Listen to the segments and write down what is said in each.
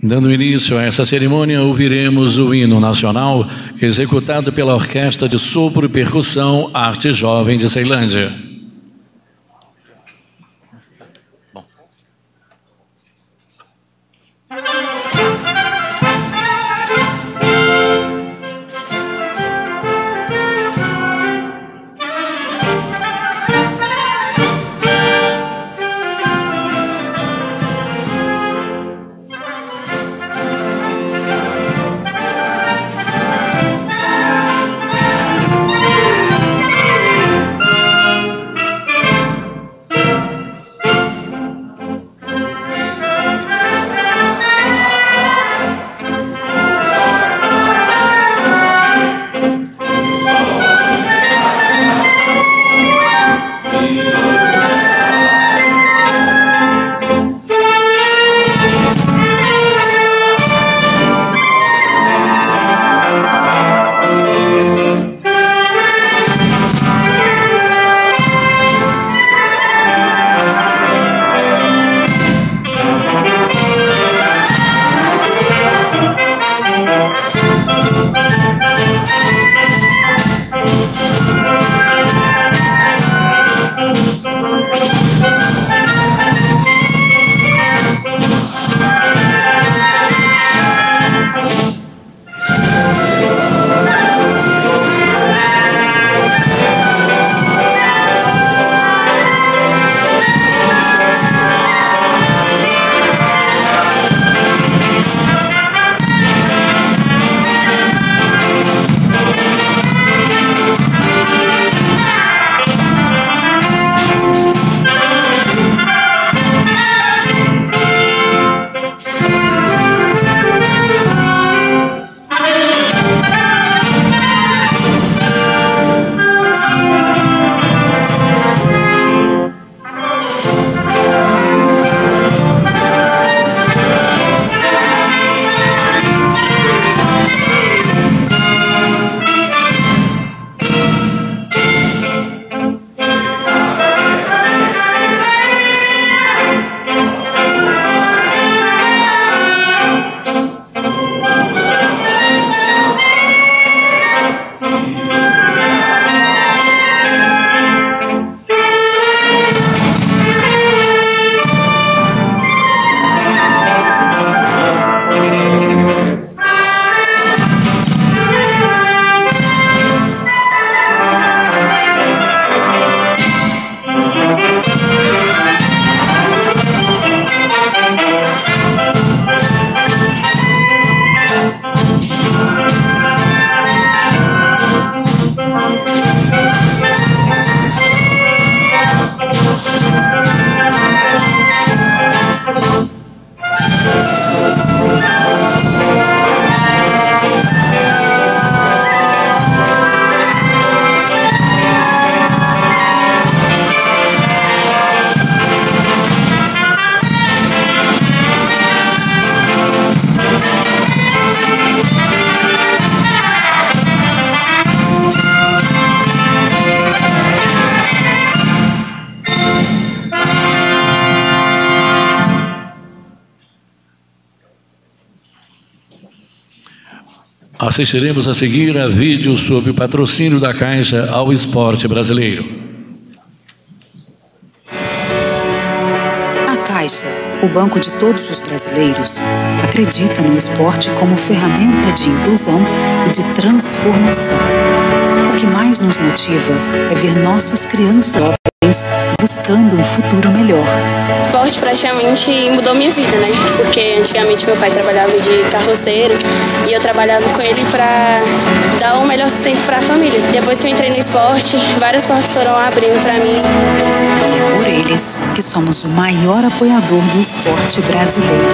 Dando início a essa cerimônia, ouviremos o hino nacional executado pela Orquestra de Sopro e Percussão Arte Jovem de Ceilândia. Assistiremos a seguir a vídeo sobre o patrocínio da Caixa ao esporte brasileiro. A Caixa, o banco de todos os brasileiros, acredita no esporte como ferramenta de inclusão e de transformação. O que mais nos motiva é ver nossas crianças jovens buscando um futuro melhor. O esporte praticamente mudou minha vida, né? Porque antigamente meu pai trabalhava de carroceiro e eu trabalhava com ele para dar o melhor sustento para a família. Depois que eu entrei no esporte, várias portas foram abrindo para mim. E é por eles que somos o maior apoiador do esporte brasileiro.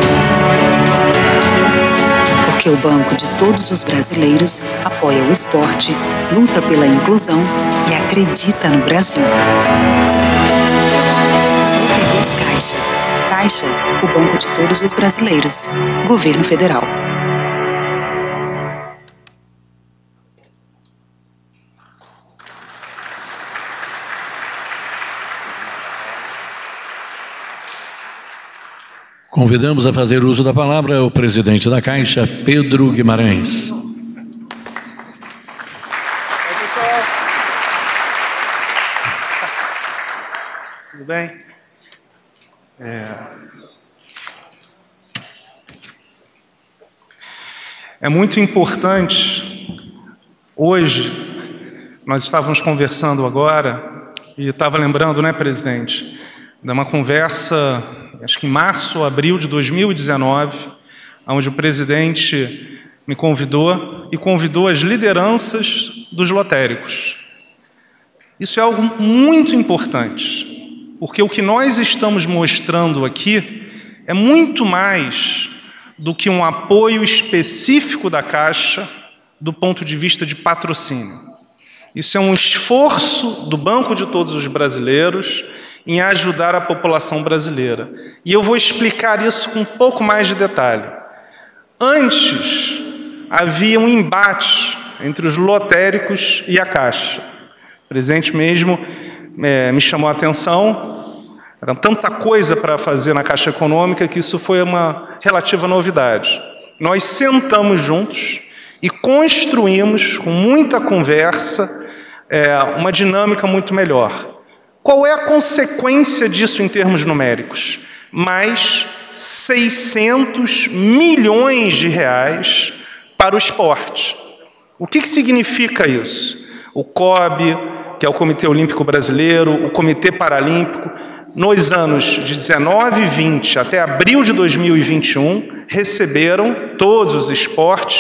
Porque o banco de todos os brasileiros apoia o esporte, luta pela inclusão e acredita no Brasil. Caixa. Caixa, o banco de todos os brasileiros. Governo Federal. Convidamos a fazer uso da palavra o presidente da Caixa, Pedro Guimarães. Tudo bem? É muito importante. Hoje, nós estávamos conversando agora, e estava lembrando, né, presidente, de uma conversa, acho que em março ou abril de 2019, onde o presidente me convidou e convidou as lideranças dos lotéricos. Isso é algo muito importante, porque o que nós estamos mostrando aqui é muito mais do que um apoio específico da Caixa do ponto de vista de patrocínio. Isso é um esforço do Banco de Todos os Brasileiros em ajudar a população brasileira. E eu vou explicar isso com um pouco mais de detalhe. Antes, havia um embate entre os lotéricos e a Caixa. O presidente mesmo me chamou a atenção. Era tanta coisa para fazer na Caixa Econômica que isso foi uma relativa novidade. Nós sentamos juntos e construímos, com muita conversa, uma dinâmica muito melhor. Qual é a consequência disso em termos numéricos? Mais 600 milhões de reais para o esporte. O que significa isso? O COB, que é o Comitê Olímpico Brasileiro, o Comitê Paralímpico, nos anos de 19 e 20 até abril de 2021, receberam, todos os esportes,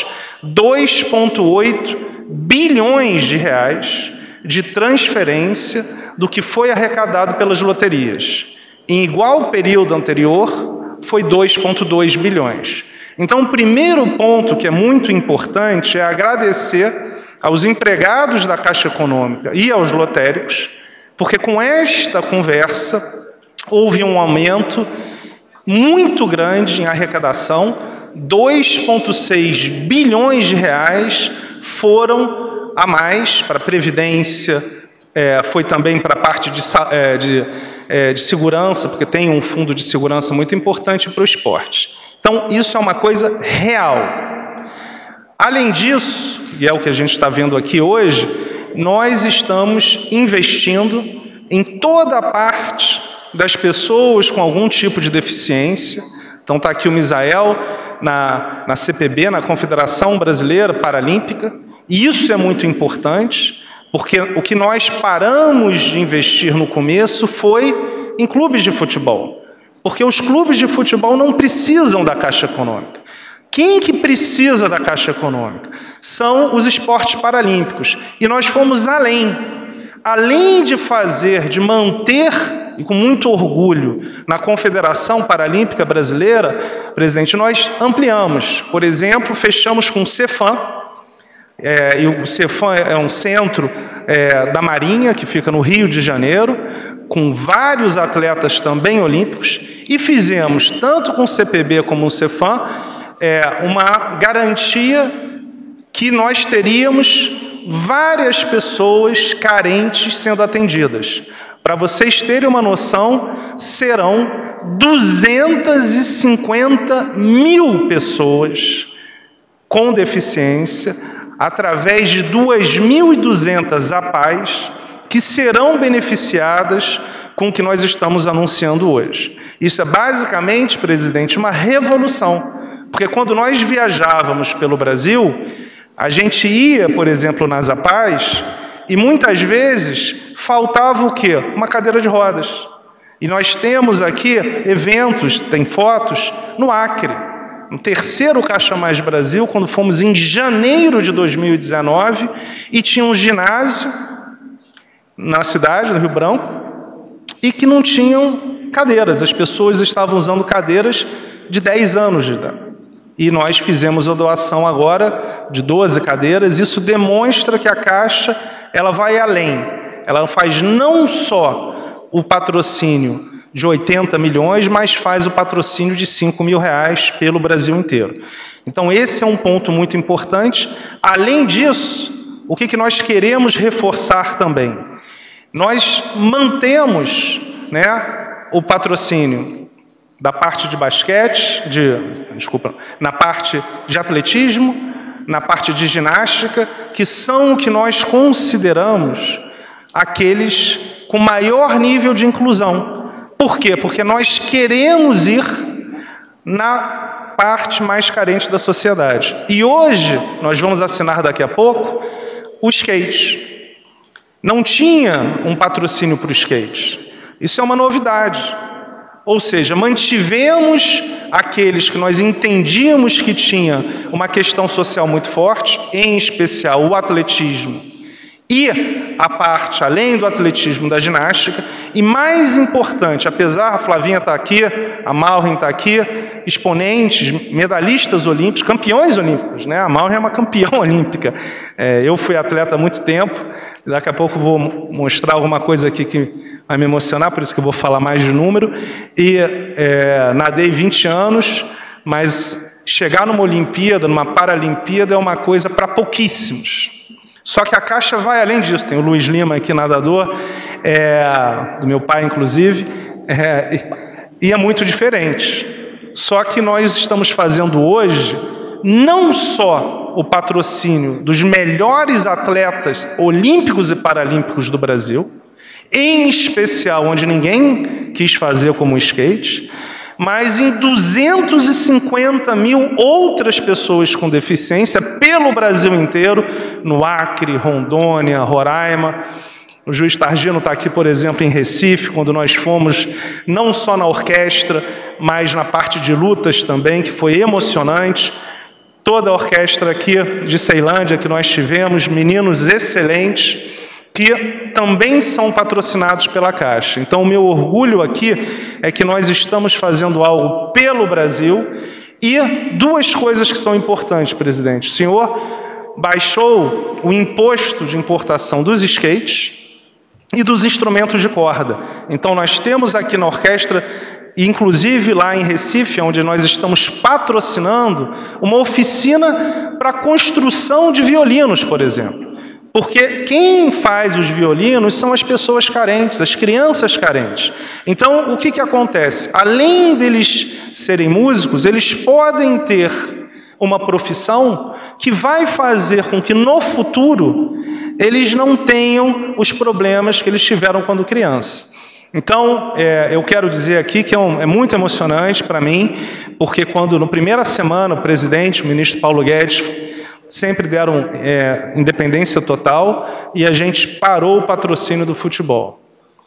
2,8 bilhões de reais de transferência do que foi arrecadado pelas loterias. Em igual período anterior, foi 2,2 bilhões. Então, o primeiro ponto que é muito importante é agradecer aos empregados da Caixa Econômica e aos lotéricos, porque com esta conversa houve um aumento muito grande em arrecadação, 2,6 bilhões de reais foram a mais para a Previdência, foi também para a parte de segurança, porque tem um fundo de segurança muito importante para o esporte. Então, isso é uma coisa real. Além disso, e é o que a gente está vendo aqui hoje, nós estamos investindo em toda a parte das pessoas com algum tipo de deficiência. Então, está aqui o Misael, na CPB, na Confederação Brasileira Paralímpica, e isso é muito importante, porque o que nós paramos de investir no começo foi em clubes de futebol, porque os clubes de futebol não precisam da Caixa Econômica. Quem que precisa da Caixa Econômica? São os esportes paralímpicos. E nós fomos além. Além de manter, e com muito orgulho, na Confederação Paralímpica Brasileira, presidente, nós ampliamos. Por exemplo, fechamos com o Cefam, e o Cefam é um centro da Marinha, que fica no Rio de Janeiro, com vários atletas também olímpicos, e fizemos, tanto com o CPB como o Cefam, uma garantia que nós teríamos várias pessoas carentes sendo atendidas. Para vocês terem uma noção, serão 250 mil pessoas com deficiência, através de 2.200 APAES, que serão beneficiadas com o que nós estamos anunciando hoje. Isso é basicamente, presidente, uma revolução. Porque quando nós viajávamos pelo Brasil, a gente ia, por exemplo, nas APAES, e muitas vezes faltava o quê? Uma cadeira de rodas. E nós temos aqui eventos, tem fotos, no Acre, no terceiro Caixa Mais Brasil, quando fomos em janeiro de 2019, e tinha um ginásio na cidade, no Rio Branco, e que não tinham cadeiras. As pessoas estavam usando cadeiras de 10 anos de idade. E nós fizemos a doação agora de 12 cadeiras. Isso demonstra que a Caixa ela vai além. Ela faz não só o patrocínio de 80 milhões, mas faz o patrocínio de 5 mil reais pelo Brasil inteiro. Então, esse é um ponto muito importante. Além disso, o que nós queremos reforçar também? Nós mantemos, o patrocínio da parte de basquete, na parte de atletismo, na parte de ginástica, que são o que nós consideramos aqueles com maior nível de inclusão. Por quê? Porque nós queremos ir na parte mais carente da sociedade. E hoje, nós vamos assinar daqui a pouco, o skate. Não tinha um patrocínio para o skate. Isso é uma novidade. Ou seja, mantivemos aqueles que nós entendíamos que tinha uma questão social muito forte, em especial o atletismo e a parte, além do atletismo, da ginástica. E mais importante, apesar, a Flavinha está aqui, a Maureen está aqui, exponentes, medalhistas olímpicos, campeões olímpicos, né? A Maureen é uma campeã olímpica. Eu fui atleta há muito tempo, daqui a pouco vou mostrar alguma coisa aqui que vai me emocionar, por isso que eu vou falar mais de número. E nadei 20 anos, mas chegar numa Olimpíada, numa Paralimpíada, é uma coisa para pouquíssimos. Só que a Caixa vai além disso. Tem o Luiz Lima aqui, nadador, do meu pai, inclusive, e é muito diferente. Só que nós estamos fazendo hoje não só o patrocínio dos melhores atletas olímpicos e paralímpicos do Brasil, em especial onde ninguém quis fazer como o skate, mas em 250 mil outras pessoas com deficiência pelo Brasil inteiro, no Acre, Rondônia, Roraima. O juiz Targino está aqui, por exemplo, em Recife, quando nós fomos não só na orquestra, mas na parte de lutas também, que foi emocionante. Toda a orquestra aqui de Ceilândia que nós tivemos, meninos excelentes, que também são patrocinados pela Caixa. Então, o meu orgulho aqui é que nós estamos fazendo algo pelo Brasil. E duas coisas que são importantes, presidente. O senhor baixou o imposto de importação dos skates e dos instrumentos de corda. Então, nós temos aqui na orquestra, inclusive lá em Recife, onde nós estamos patrocinando, uma oficina para construção de violinos, por exemplo. Porque quem faz os violinos são as pessoas carentes, as crianças carentes. Então, o que acontece? Além deles serem músicos, eles podem ter uma profissão que vai fazer com que, no futuro, eles não tenham os problemas que eles tiveram quando criança. Então, eu quero dizer aqui que é muito emocionante para mim, porque quando, na primeira semana, o presidente, o ministro Paulo Guedes, sempre deram independência total e a gente parou o patrocínio do futebol.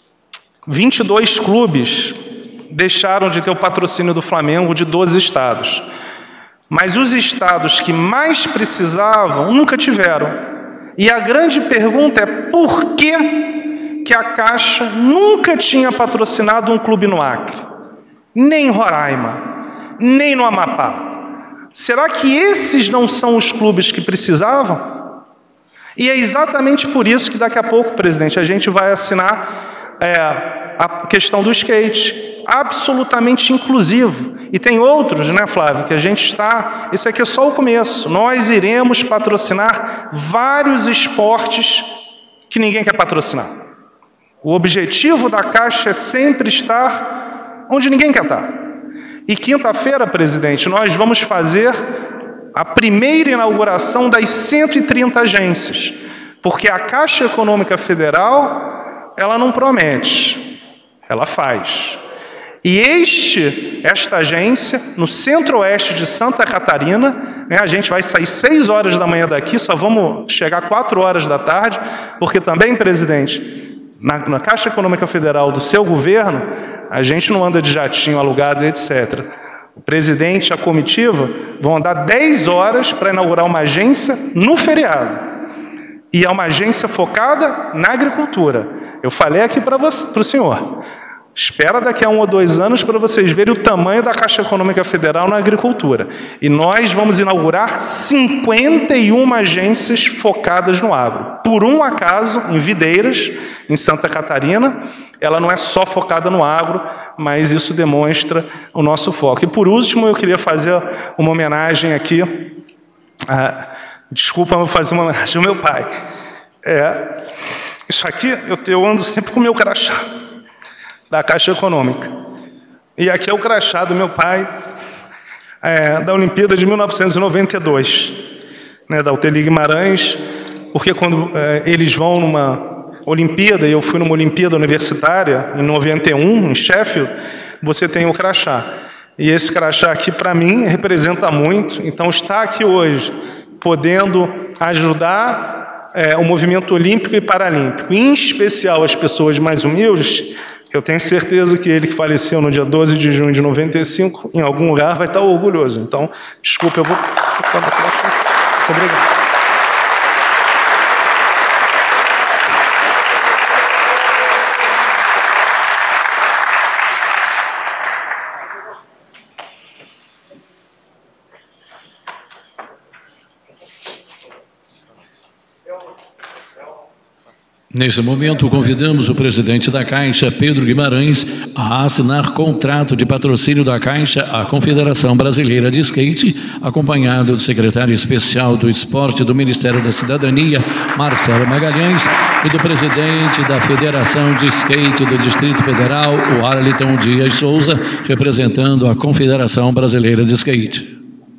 22 clubes deixaram de ter o patrocínio do Flamengo de 12 estados. Mas os estados que mais precisavam nunca tiveram. E a grande pergunta é por que a Caixa nunca tinha patrocinado um clube no Acre, nem em Roraima, nem no Amapá? Será que esses não são os clubes que precisavam? E é exatamente por isso que daqui a pouco, presidente, a gente vai assinar a questão do skate, absolutamente inclusivo. E tem outros, né, Flávio, que a gente está... Esse aqui é só o começo. Nós iremos patrocinar vários esportes que ninguém quer patrocinar. O objetivo da Caixa é sempre estar onde ninguém quer estar. E quinta-feira, presidente, nós vamos fazer a primeira inauguração das 130 agências, porque a Caixa Econômica Federal, ela não promete, ela faz. E esta agência, no centro-oeste de Santa Catarina, né, a gente vai sair 6 horas da manhã daqui, só vamos chegar 4 horas da tarde, porque também, presidente, na Caixa Econômica Federal do seu governo, a gente não anda de jatinho alugado, etc. O presidente e a comitiva vão andar 10 horas para inaugurar uma agência no feriado. E é uma agência focada na agricultura. Eu falei aqui para o senhor. Espera daqui a 1 ou 2 anos para vocês verem o tamanho da Caixa Econômica Federal na agricultura. E nós vamos inaugurar 51 agências focadas no agro. Por um acaso, em Videiras, em Santa Catarina, ela não é só focada no agro, mas isso demonstra o nosso foco. E por último, eu queria fazer uma homenagem aqui. Desculpa, eu vou fazer uma homenagem ao meu pai. Isso aqui, eu ando sempre com o meu crachá da Caixa Econômica. E aqui é o crachá do meu pai, da Olimpíada de 1992, né, da UTL Guimarães, porque quando eles vão numa Olimpíada, e eu fui numa Olimpíada universitária, em 91, em Sheffield, você tem o crachá. E esse crachá aqui, para mim, representa muito. Então, estar aqui hoje, podendo ajudar o movimento olímpico e paralímpico, em especial as pessoas mais humildes, eu tenho certeza que ele que faleceu no dia 12 de junho de 95, em algum lugar, vai estar orgulhoso. Então, desculpa, eu vou... Obrigado. Nesse momento, convidamos o presidente da Caixa, Pedro Guimarães, a assinar contrato de patrocínio da Caixa à Confederação Brasileira de Skate, acompanhado do secretário especial do Esporte do Ministério da Cidadania, Marcelo Magalhães, e do presidente da Federação de Skate do Distrito Federal, o Arliton Dias Souza, representando a Confederação Brasileira de Skate.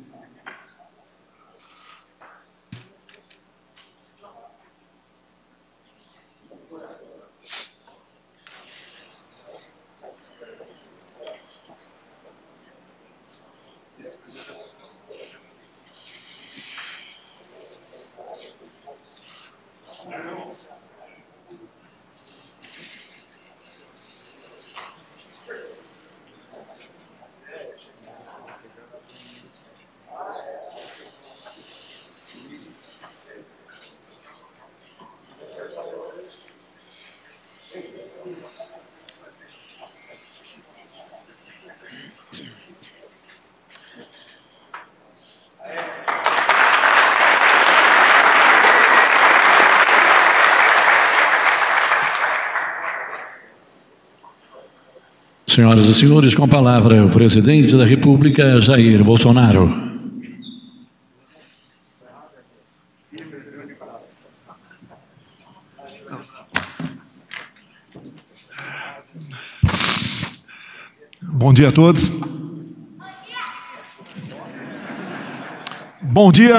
Senhoras e senhores, com a palavra o presidente da República, Jair Bolsonaro. Bom dia a todos. Bom dia.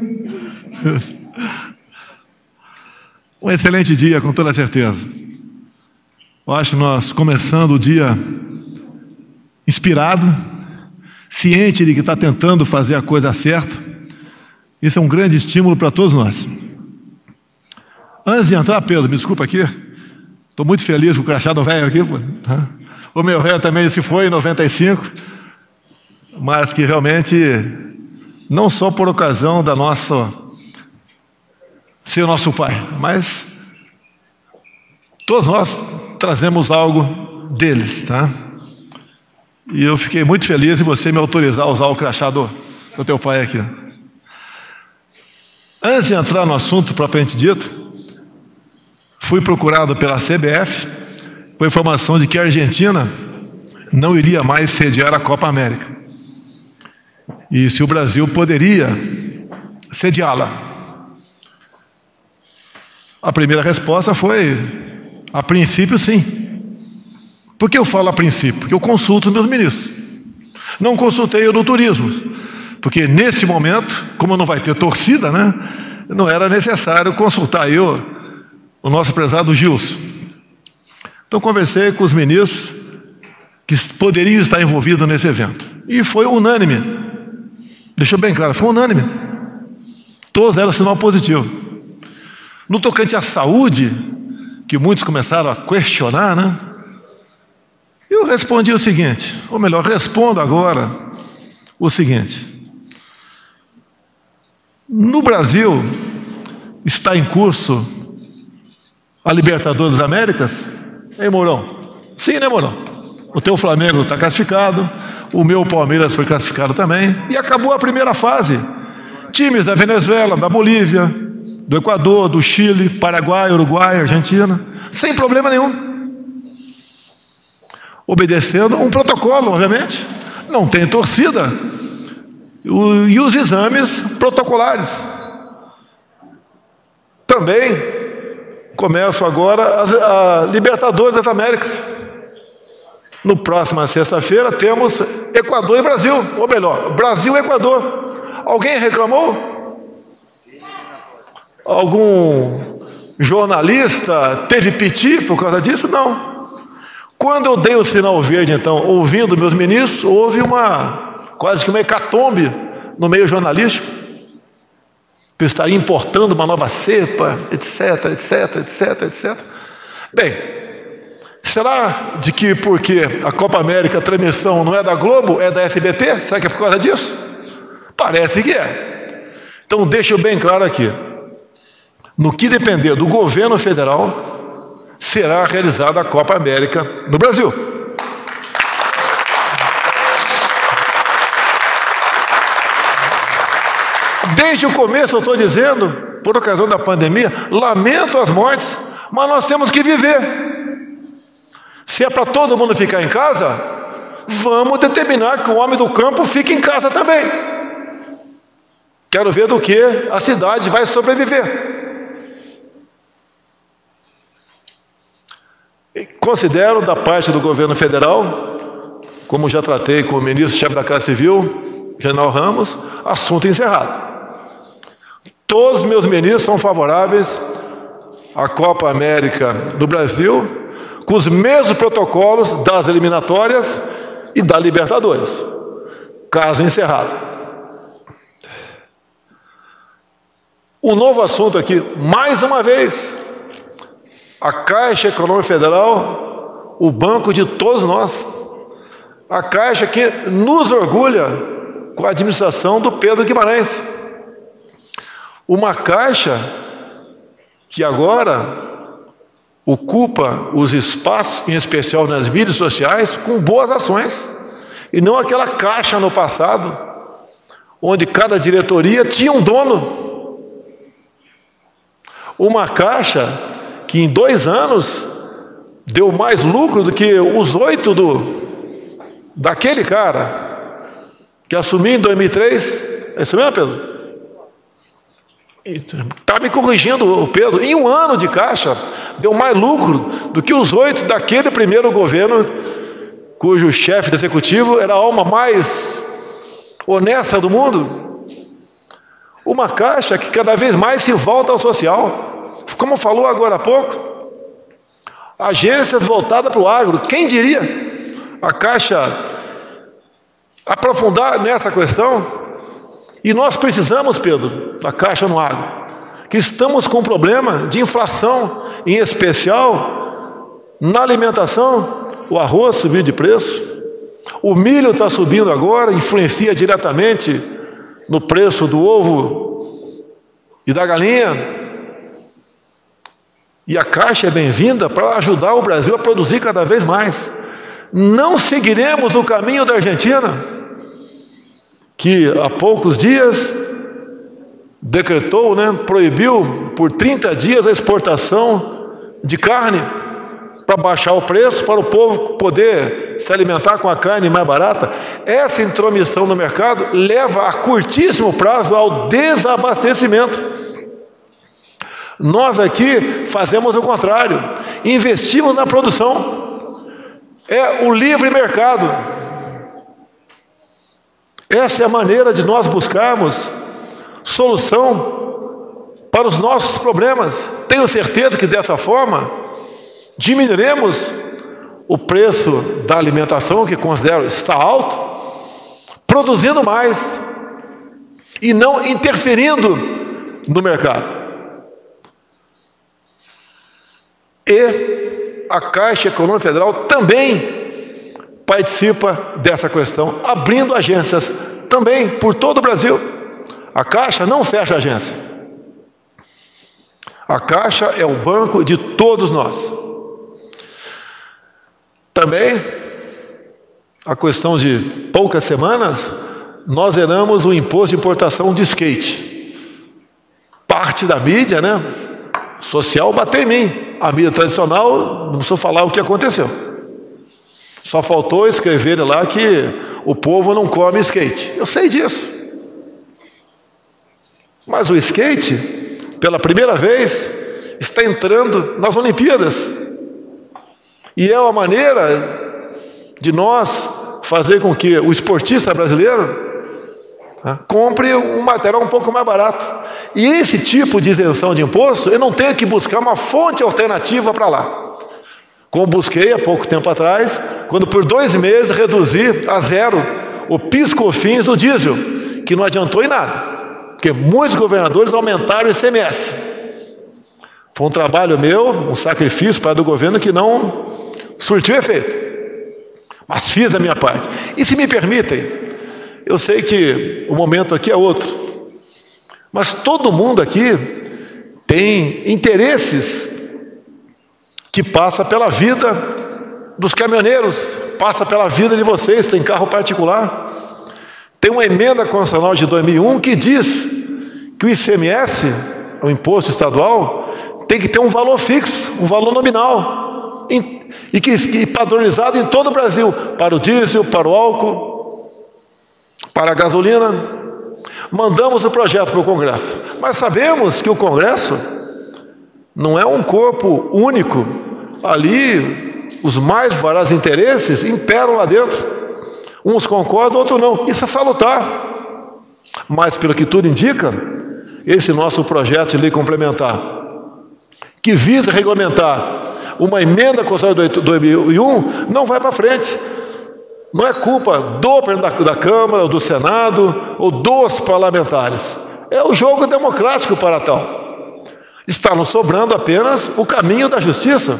Um excelente dia, com toda certeza. Eu acho que nós começando o dia inspirado, ciente de que está tentando fazer a coisa certa. Isso é um grande estímulo para todos nós. Antes de entrar, Pedro, me desculpa aqui, estou muito feliz com o crachá do velho aqui. O meu velho também se foi em 95, mas que realmente, não só por ocasião da nossa ser nosso pai, mas todos nós trazemos algo deles, tá? E eu fiquei muito feliz em você me autorizar a usar o crachá do teu pai aqui. Antes de entrar no assunto propriamente dito, fui procurado pela CBF com a informação de que a Argentina não iria mais sediar a Copa América. E se o Brasil poderia sediá-la. A primeira resposta foi, a princípio, sim. Por que eu falo a princípio? Porque eu consulto meus ministros. Não consultei o do turismo, porque nesse momento, como não vai ter torcida, né, não era necessário consultar aí o nosso prezado Gilson. Então conversei com os ministros que poderiam estar envolvidos nesse evento. E foi unânime. Deixou bem claro, foi unânime. Todos deram sinal positivo. No tocante à saúde, que muitos começaram a questionar, né? Eu respondi o seguinte, ou melhor, respondo agora o seguinte. No Brasil, está em curso a Libertadores das Américas? Ei, Mourão? Sim, né, Mourão? O teu Flamengo está classificado, o meu Palmeiras foi classificado também, e acabou a primeira fase. Times da Venezuela, da Bolívia, do Equador, do Chile, Paraguai, Uruguai, Argentina, sem problema nenhum. Obedecendo um protocolo, obviamente. Não tem torcida. E os exames protocolares. Também começam agora a Libertadores das Américas. No próxima sexta-feira temos Equador e Brasil, ou melhor, Brasil e Equador. Alguém reclamou? Algum jornalista teve piti por causa disso? Não. Quando eu dei o sinal verde, então, ouvindo meus ministros, houve quase que uma hecatombe no meio jornalístico, que eu estaria importando uma nova cepa, etc, etc, etc, etc. Bem, será de que porque a Copa América, a transmissão não é da Globo, é da SBT? Será que é por causa disso? Parece que é. Então, deixa eu bem claro aqui. No que depender do governo federal, será realizada a Copa América no Brasil. Desde o começo eu estou dizendo, por ocasião da pandemia, lamento as mortes, mas nós temos que viver. Se é para todo mundo ficar em casa, vamos determinar que o homem do campo fique em casa também. Quero ver do que a cidade vai sobreviver. E considero da parte do governo federal, como já tratei com o ministro-chefe da Casa Civil, General Ramos, assunto encerrado. Todos os meus ministros são favoráveis à Copa América do Brasil, com os mesmos protocolos das eliminatórias e da Libertadores. Caso encerrado. Um novo assunto aqui, mais uma vez, a Caixa Econômica Federal, o banco de todos nós, a Caixa que nos orgulha com a administração do Pedro Guimarães. Uma Caixa que agora ocupa os espaços, em especial nas mídias sociais, com boas ações, e não aquela Caixa no passado, onde cada diretoria tinha um dono. Uma Caixa que em 2 anos deu mais lucro do que os 8 daquele cara que assumiu em 2003. É isso mesmo, Pedro? Está me corrigindo o Pedro. Em 1 ano de Caixa, deu mais lucro do que os 8 daquele primeiro governo, cujo chefe do executivo era a alma mais honesta do mundo. Uma Caixa que cada vez mais se volta ao social. Como falou agora há pouco, agências voltadas para o agro. Quem diria a Caixa aprofundar nessa questão? E nós precisamos, Pedro, da Caixa no agro, que estamos com um problema de inflação, em especial na alimentação. O arroz subiu de preço, o milho está subindo agora, influencia diretamente no preço do ovo e da galinha. E a Caixa é bem-vinda para ajudar o Brasil a produzir cada vez mais. Não seguiremos o caminho da Argentina, que há poucos dias decretou, proibiu por 30 dias a exportação de carne para baixar o preço, para o povo poder se alimentar com a carne mais barata. Essa intromissão no mercado leva a curtíssimo prazo ao desabastecimento. Nós aqui fazemos o contrário, investimos na produção. É o livre mercado. Essa é a maneira de nós buscarmos solução para os nossos problemas. Tenho certeza que dessa forma diminuiremos o preço da alimentação, que considero está alto, produzindo mais e não interferindo no mercado. E a Caixa Econômica Federal também participa dessa questão, abrindo agências também por todo o Brasil. A Caixa não fecha agência. A Caixa é o banco de todos nós. Também, a questão de poucas semanas, nós zeramos o imposto de importação de skate. Parte da mídia, social bateu em mim. A mídia tradicional, não preciso falar o que aconteceu. Só faltou escrever lá que o povo não come skate. Eu sei disso. Mas o skate, pela primeira vez, está entrando nas Olimpíadas. E é uma maneira de nós fazer com que o esportista brasileiro compre um material um pouco mais barato. E esse tipo de isenção de imposto, eu não tenho que buscar uma fonte alternativa para lá. Como busquei há pouco tempo atrás, quando por 2 meses reduzi a 0 o PIS/COFINS do diesel, que não adiantou em nada, porque muitos governadores aumentaram o ICMS. Foi um trabalho meu, um sacrifício para do governo que não surtiu efeito. Mas fiz a minha parte. E se me permitem, eu sei que o momento aqui é outro, mas todo mundo aqui tem interesses que passa pela vida dos caminhoneiros, passa pela vida de vocês, tem carro particular. Tem uma emenda constitucional de 2001 que diz que o ICMS, o imposto estadual, tem que ter um valor fixo, um valor nominal, e padronizado em todo o Brasil, para o diesel, para o álcool, para a gasolina. Mandamos o projeto para o Congresso, mas sabemos que o Congresso não é um corpo único. Ali, os mais variados interesses imperam lá dentro. Uns concordam, outros não. Isso é salutar. Mas, pelo que tudo indica, esse nosso projeto de lei complementar, que visa regulamentar uma emenda constitucional de 2001, não vai para frente. Não é culpa do presidente da Câmara, ou do Senado, ou dos parlamentares. É o jogo democrático para tal. Está nos sobrando apenas o caminho da justiça.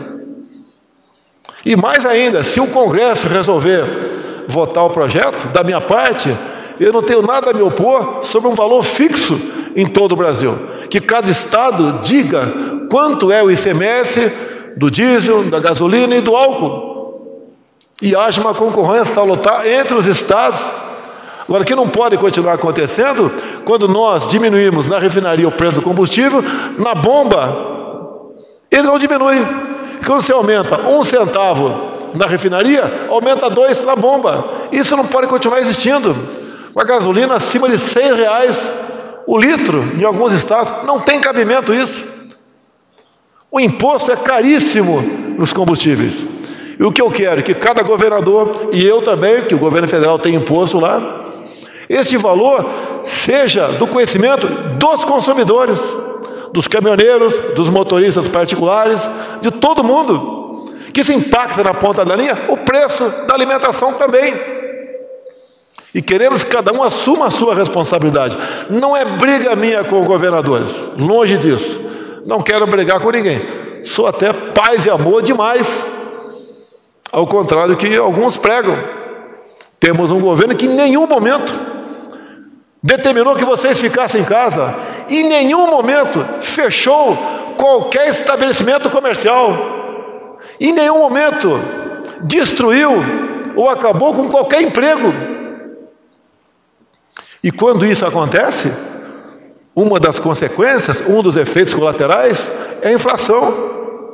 E mais ainda, se o Congresso resolver votar o projeto, da minha parte, eu não tenho nada a me opor sobre um valor fixo em todo o Brasil. Que cada estado diga quanto é o ICMS do diesel, da gasolina e do álcool. E haja uma concorrência salutar entre os estados. Agora, o que não pode continuar acontecendo, quando nós diminuímos na refinaria o preço do combustível, na bomba, ele não diminui. Quando você aumenta 1 centavo na refinaria, aumenta 2 na bomba. Isso não pode continuar existindo. A gasolina acima de R$6 o litro, em alguns estados, não tem cabimento isso. O imposto é caríssimo nos combustíveis. E o que eu quero é que cada governador, e eu também, que o governo federal tem imposto lá, esse valor seja do conhecimento dos consumidores, dos caminhoneiros, dos motoristas particulares, de todo mundo, que isso impacta na ponta da linha o preço da alimentação também. E queremos que cada um assuma a sua responsabilidade. Não é briga minha com os governadores, longe disso. Não quero brigar com ninguém. Sou até paz e amor demais, ao contrário do que alguns pregam. Temos um governo que em nenhum momento determinou que vocês ficassem em casa, e em nenhum momento fechou qualquer estabelecimento comercial, em nenhum momento destruiu ou acabou com qualquer emprego. E quando isso acontece, uma das consequências, um dos efeitos colaterais é a inflação.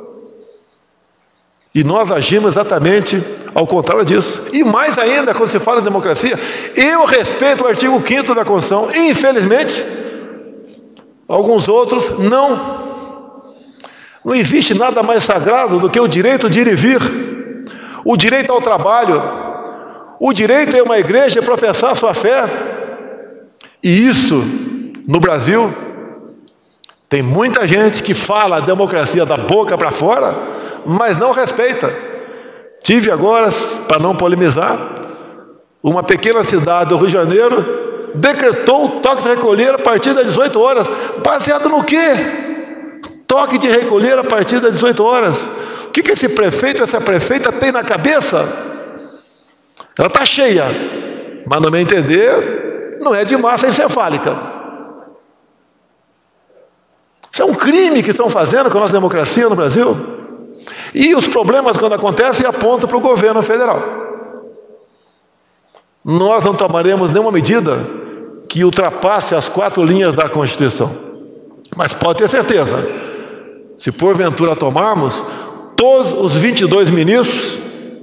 E nós agimos exatamente ao contrário disso. E mais ainda, quando se fala em democracia, eu respeito o artigo 5º da Constituição. Infelizmente, alguns outros não. Não existe nada mais sagrado do que o direito de ir e vir, o direito ao trabalho, o direito a uma igreja professar sua fé. E isso, no Brasil, tem muita gente que fala a democracia da boca para fora, mas não respeita. Tive agora, para não polemizar, uma pequena cidade do Rio de Janeiro decretou o toque de recolher a partir das 18 horas. Baseado no quê? Toque de recolher a partir das 18 horas. O que esse prefeito, essa prefeita tem na cabeça? Ela está cheia, mas no meu entender, não é de massa encefálica. Isso é um crime que estão fazendo com a nossa democracia no Brasil. E os problemas, quando acontecem, apontam para o governo federal. Nós não tomaremos nenhuma medida que ultrapasse as 4 linhas da Constituição. Mas pode ter certeza, se porventura tomarmos, todos os 22 ministros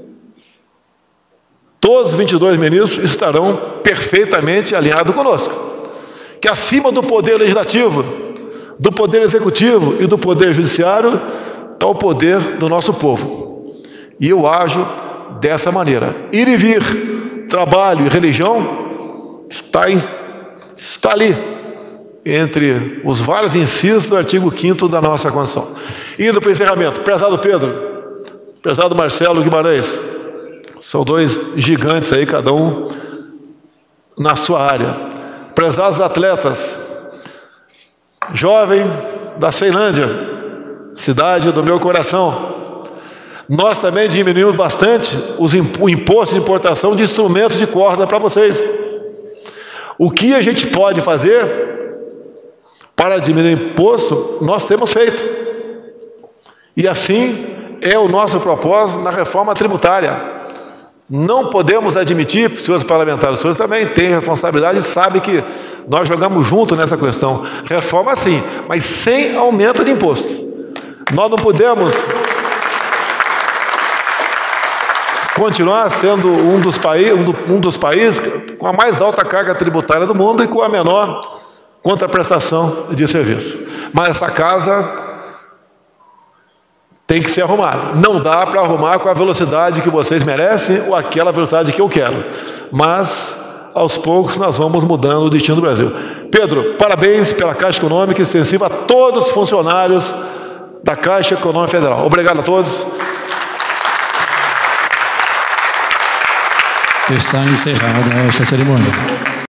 estarão perfeitamente alinhados conosco. Que acima do poder legislativo, do poder executivo e do poder judiciário, está o poder do nosso povo. E eu ajo dessa maneira. Ir e vir, trabalho e religião está ali, entre os vários incisos do artigo 5º da nossa Constituição. Indo para o encerramento, prezado Pedro, prezado Marcelo Guimarães, são dois gigantes aí, cada um na sua área. Prezados atletas, jovem da Ceilândia, cidade do meu coração, nós também diminuímos bastante o imposto de importação de instrumentos de corda para vocês. O que a gente pode fazer para diminuir o imposto, nós temos feito. E assim é o nosso propósito na reforma tributária. Não podemos admitir, senhores parlamentares, os senhores também têm responsabilidade e sabem que nós jogamos junto nessa questão. Reforma sim, mas sem aumento de imposto. Nós não podemos continuar sendo um dos países com a mais alta carga tributária do mundo e com a menor contraprestação de serviço. Mas essa casa tem que ser arrumada. Não dá para arrumar com a velocidade que vocês merecem ou aquela velocidade que eu quero. Mas, aos poucos, nós vamos mudando o destino do Brasil. Pedro, parabéns pela Caixa Econômica Extensiva a todos os funcionários da Caixa Econômica Federal. Obrigado a todos. Está encerrada esta cerimônia.